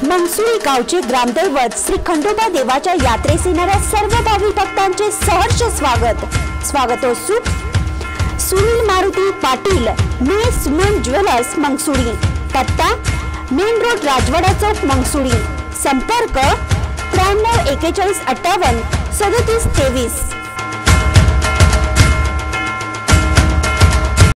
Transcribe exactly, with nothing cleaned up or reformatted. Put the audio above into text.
मंगसुळी गावचे ग्रामदैवत श्री खंडोबा देवाच्या यात्रेस येणाऱ्या सर्व भाविक भक्तांचे सहर्ष स्वागत स्वागतोत्सुक सुनील मारुती पाटील मेस मेन ज्वेलर्स मंगसुळी, पत्ता मेन रोड राजवाडा चौक मंगसुळी, संपर्क त्र्याण्णव एक्केचाळीस अठ्ठावन्न सदतीस तेवीस।